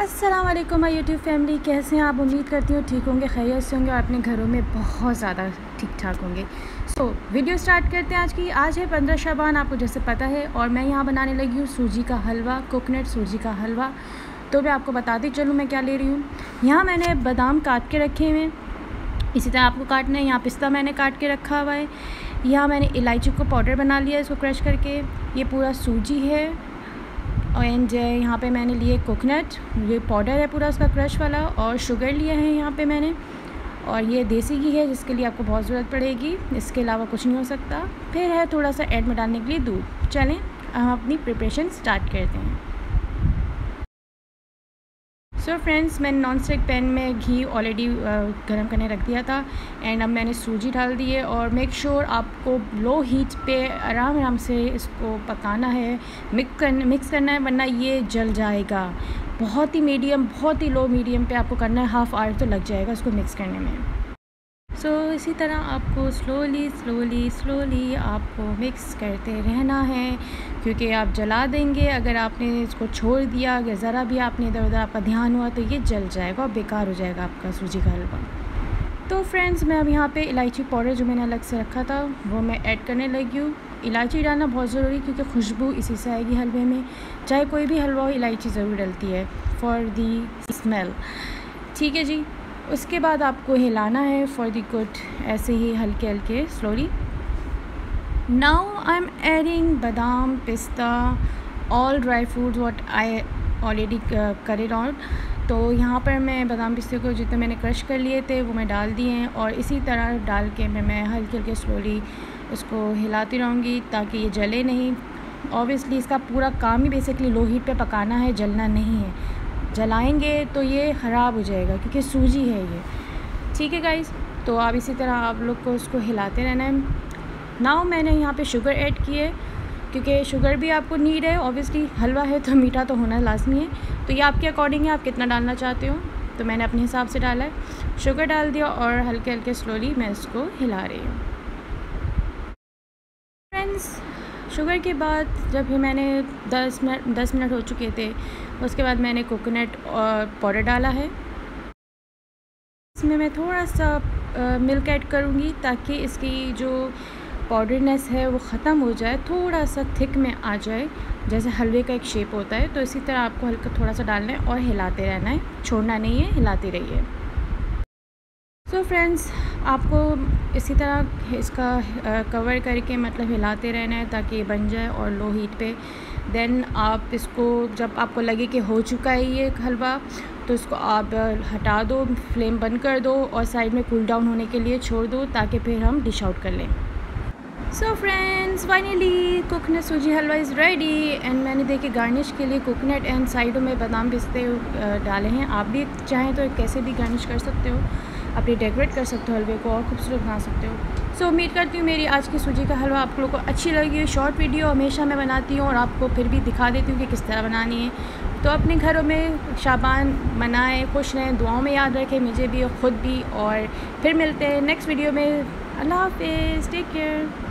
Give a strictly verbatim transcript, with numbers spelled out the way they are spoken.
अस्सलाम वालेकुम my YouTube family, कैसे हैं आप? उम्मीद करती हूँ ठीक होंगे, खैरियत से होंगे और अपने घरों में बहुत ज़्यादा ठीक ठाक होंगे। सो so, वीडियो स्टार्ट करते हैं आज की। आज है पंद्रह शाबान, आपको जैसे पता है, और मैं यहाँ बनाने लगी हूँ सूजी का हलवा, कोकोनट सूजी का हलवा। तो मैं आपको बताती चलूँ मैं क्या ले रही हूँ। यहाँ मैंने बादाम काट के रखे हुए हैं, इसी तरह आपको काटना है। यहाँ पिस्ता मैंने काट के रखा हुआ है। यहाँ मैंने इलायची को पाउडर बना लिया है, इसको क्रश करके। ये पूरा सूजी है एंड यहाँ पे मैंने लिए कोकोनट, ये पाउडर है पूरा उसका क्रश वाला, और शुगर लिया है यहाँ पे मैंने, और ये देसी घी है जिसके लिए आपको बहुत ज़रूरत पड़ेगी, इसके अलावा कुछ नहीं हो सकता। फिर है थोड़ा सा ऐड में डालने के लिए दूध। चलें हम अपनी प्रिपरेशन स्टार्ट करते हैं। सो so फ्रेंड्स, मैंने नॉन स्टिक पैन में घी ऑलरेडी गर्म करने रख दिया था एंड अब मैंने सूजी डाल दी है। और मेक श्योर sure आपको लो हीट पे आराम आराम से इसको पकाना है, मिक्स करना मिक्स करना है, वरना ये जल जाएगा। बहुत ही मीडियम बहुत ही लो मीडियम पे आपको करना है, हाफ़ आवर तो लग जाएगा इसको मिक्स करने में। सो so, इसी तरह आपको स्लोली स्लोली स्लोली आपको मिक्स करते रहना है, क्योंकि आप जला देंगे अगर आपने इसको छोड़ दिया, अगर ज़रा भी आपने इधर उधर आपका ध्यान हुआ तो ये जल जाएगा और बेकार हो जाएगा आपका सूजी का हलवा। तो फ्रेंड्स, मैं अब यहाँ पे इलायची पाउडर जो मैंने अलग से रखा था वो मैं ऐड करने लगी हूँ। इलायची डालना बहुत ज़रूरी, क्योंकि खुशबू इसी से आएगी हलवे में। चाहे कोई भी हलवा हो, इलायची ज़रूर डलती है फॉर दी स्मेल। ठीक है जी। उसके बाद आपको हिलाना है फॉर दी गुड, ऐसे ही हल्के हल्के slowly. Now I am adding badam, pista, all dry fruits what I already carried out. तो यहाँ पर मैं बादाम पिस्ते को जितने मैंने क्रश कर लिए थे वो मैं डाल दिए हैं, और इसी तरह डाल के मैं मैं हल्के हल्के स्लोली इसको हिलाती रहूँगी ताकि ये जले नहीं। ऑब्वियसली इसका पूरा काम ही बेसिकली लो हीट पे पकाना है, जलना नहीं है। जलाएंगे तो ये ख़राब हो जाएगा क्योंकि सूजी है ये। ठीक है गाइस, तो आप इसी तरह आप लोग को इसको हिलाते रहना है। नाउ मैंने यहाँ पे शुगर ऐड की है, क्योंकि शुगर भी आपको नीड है। ऑब्वियसली हलवा है तो मीठा तो होना लाजमी है, तो ये आपके अकॉर्डिंग है, आप कितना डालना चाहते हो। तो मैंने अपने हिसाब से डाला है, शुगर डाल दिया और हल्के हल्के स्लोली मैं इसको हिला रही हूँ। फ्रेंड्स, शुगर के बाद जब भी मैंने दस मिनट दस मिनट हो चुके थे, उसके बाद मैंने कोकोनट और पाउडर डाला है। इसमें मैं थोड़ा सा मिल्क ऐड करूँगी ताकि इसकी जो पाउडरनेस है वो ख़त्म हो जाए, थोड़ा सा थिक में आ जाए, जैसे हलवे का एक शेप होता है। तो इसी तरह आपको हल्का थोड़ा सा डालना है और हिलाते रहना है, छोड़ना नहीं है, हिलाते रहिए। सो so फ्रेंड्स, आपको इसी तरह इसका कवर करके मतलब हिलाते रहना है ताकि ये बन जाए और लो हीट पे। देन आप इसको जब आपको लगे कि हो चुका है ये हलवा, तो इसको आप हटा दो, फ्लेम बंद कर दो और साइड में कूल डाउन होने के लिए छोड़ दो ताकि फिर हम डिश आउट कर लें। सो फ्रेंड्स, फाइनली कोकोनट सूजी हलवा इज़ रेडी एंड मैंने देखिए गार्निश के लिए कोकोनट एंड साइडों में बादाम पिस्ते डाले हैं। आप भी चाहें तो कैसे भी गार्निश कर सकते हो, अपनी डेकोरेट कर सकते हो, हलवे को और खूबसूरत बना सकते हो। सो so, उम्मीद करती हूँ मेरी आज की सूजी का हलवा आप लोगों को अच्छी लगी है। शॉर्ट वीडियो हमेशा मैं बनाती हूँ और आपको फिर भी दिखा देती हूँ कि किस तरह बनानी है। तो अपने घरों में शाबान मनाएं, खुश रहें, दुआओं में याद रखें मुझे भी और ख़ुद भी। और फिर मिलते हैं नेक्स्ट वीडियो में। अल्लाह हाफ़िज़, टेक केयर।